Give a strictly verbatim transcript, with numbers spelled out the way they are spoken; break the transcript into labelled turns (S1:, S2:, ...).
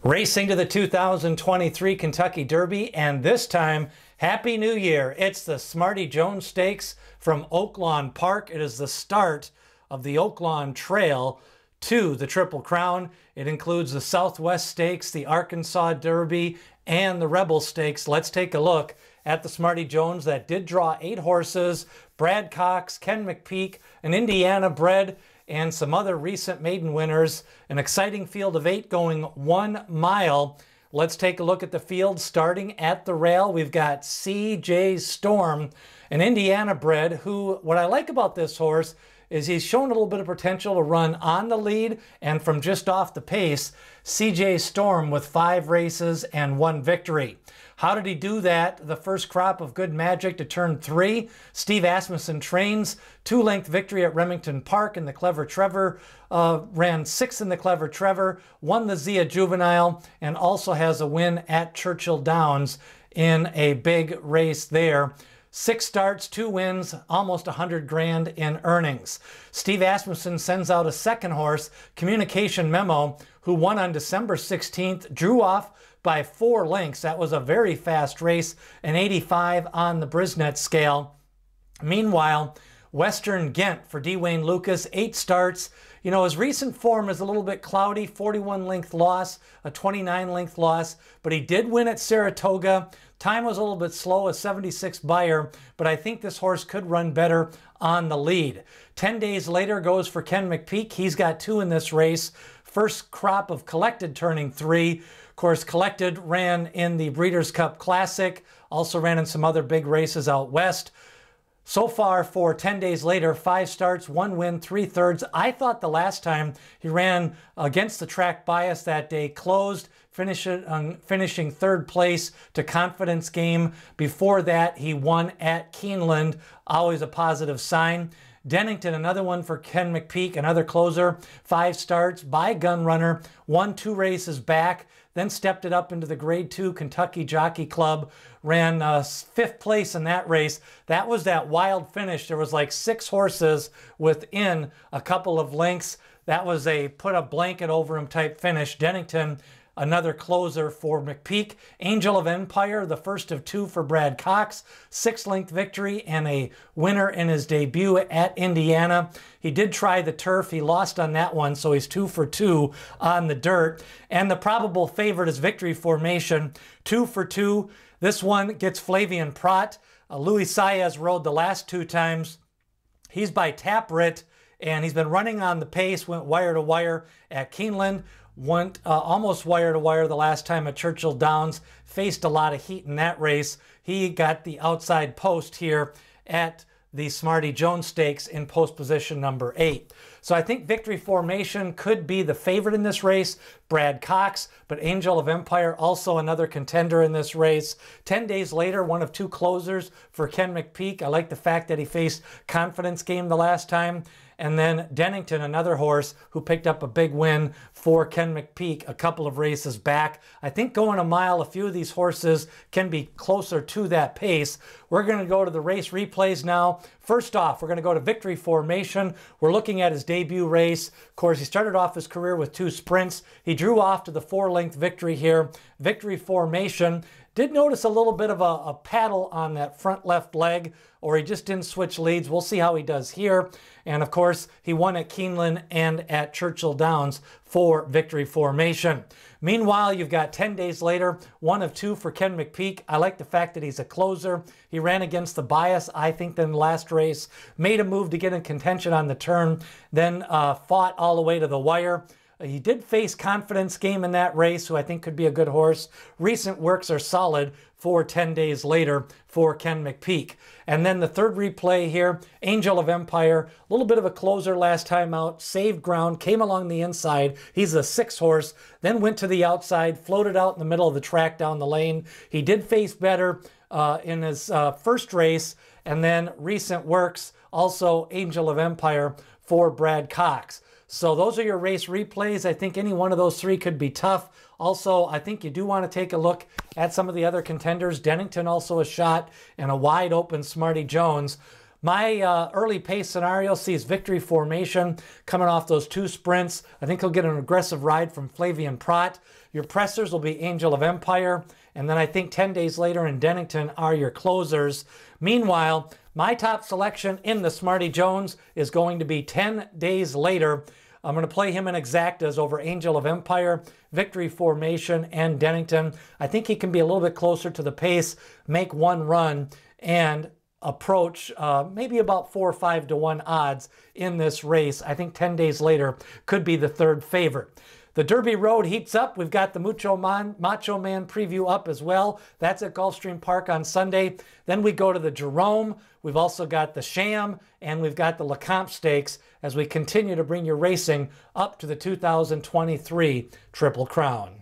S1: Racing to the two thousand twenty-three Kentucky Derby, and this time, Happy New Year. It's the Smarty Jones Stakes from Oaklawn Park. It is the start of the Oaklawn Trail to the Triple Crown. It includes the Southwest Stakes, the Arkansas Derby, and the Rebel Stakes. Let's take a look at the Smarty Jones that did draw eight horses: Brad Cox, Ken McPeek, an Indiana bred, and some other recent maiden winners. An exciting field of eight going one mile. Let's take a look at the field starting at the rail. We've got C J Storm, an Indiana bred, who, what I like about this horse is he's shown a little bit of potential to run on the lead and from just off the pace. C J Storm with five races and one victory. How did he do that? The first crop of Good Magic to turn three. Steve Asmussen trains. Two-length victory at Remington Park in the Clever Trevor. Uh, ran sixth in the Clever Trevor. Won the Zia Juvenile and also has a win at Churchill Downs in a big race there. Six starts, two wins, almost a hundred grand in earnings. Steve Asmussen sends out a second horse, Communication Memo, who won on December sixteenth, drew off by four lengths. That was a very fast race, an eighty-five on the Brisnet scale. Meanwhile, Western Ghent for D. Wayne Lucas, eight starts. You know, his recent form is a little bit cloudy, forty-one length loss, a twenty-nine length loss, but he did win at Saratoga. Time was a little bit slow, a seventy-six buyer, but I think this horse could run better on the lead. Ten days later goes for Ken McPeek. He's got two in this race. First crop of Collected turning three. Of course, Collected ran in the Breeders' Cup Classic, also ran in some other big races out west. So far for ten days later, five starts, one win, three thirds. I thought the last time he ran against the track bias that day, closed, finish it, um, finishing third place to Confidence Game. Before that, he won at Keeneland, always a positive sign. Denington, another one for Ken McPeek, another closer. Five starts by Gun Runner, won two races back, then stepped it up into the Grade two Kentucky Jockey Club, ran uh, fifth place in that race. That was that wild finish. There was like six horses within a couple of lengths. That was a put a blanket over him type finish. Denington, another closer for McPeek. Angel of Empire, the first of two for Brad Cox. Six-length victory and a winner in his debut at Indiana. He did try the turf. He lost on that one, so he's two for two on the dirt. And the probable favorite is Victory Formation. Two for two. This one gets Flavian Prat. Uh, Louis Saez rode the last two times. He's by Taprit, and he's been running on the pace, went wire to wire at Keeneland. Went uh, almost wire to wire the last time at Churchill Downs. Faced a lot of heat in that race. He got the outside post here at the Smarty Jones Stakes in post position number eight. So I think Victory Formation could be the favorite in this race. Brad Cox, but Angel of Empire also another contender in this race. Ten days later, one of two closers for Ken McPeek. I like the fact that he faced Confidence Game the last time. And then Denington, another horse who picked up a big win for Ken McPeek a couple of races back. I think going a mile, a few of these horses can be closer to that pace. We're going to go to the race replays now. First off, we're going to go to Victory Formation. We're looking at his debut race. Of course, he started off his career with two sprints. He drew off to the four-length victory here. Victory Formation. Did notice a little bit of a, a paddle on that front left leg, or he just didn't switch leads. We'll see how he does here. And of course, he won at Keeneland and at Churchill Downs for Victory Formation. Meanwhile, you've got ten days later, one of two for Ken McPeek. I like the fact that he's a closer. He ran against the bias, I think, in the last race. Made a move to get in contention on the turn, then uh, fought all the way to the wire. He did face Confidence Game in that race, who I think could be a good horse. Recent works are solid for ten days later for Ken McPeek. And then the third replay here, Angel of Empire, a little bit of a closer last time out, saved ground, came along the inside. He's a six horse, then went to the outside, floated out in the middle of the track down the lane. He did face better uh, in his uh, first race, and then recent works, also Angel of Empire for Brad Cox. So those are your race replays. I think any one of those three could be tough. Also, I think you do want to take a look at some of the other contenders. Denington also a shot and a wide open Smarty Jones. My uh, early pace scenario sees Victory Formation coming off those two sprints. I think he'll get an aggressive ride from Flavian Prat. Your pressers will be Angel of Empire. And then I think ten days later in Denington are your closers. Meanwhile, my top selection in the Smarty Jones is going to be ten days later. I'm going to play him in exactas over Angel of Empire, Victory Formation, and Denington. I think he can be a little bit closer to the pace, make one run, and approach uh, maybe about four or five to one odds in this race. I think ten days later could be the third favorite. The Derby Road heats up. We've got the Mucho Man, Macho Man preview up as well. That's at Gulfstream Park on Sunday. Then we go to the Jerome. We've also got the Sham, and we've got the LeCompte Stakes as we continue to bring your racing up to the two thousand twenty-three Triple Crown.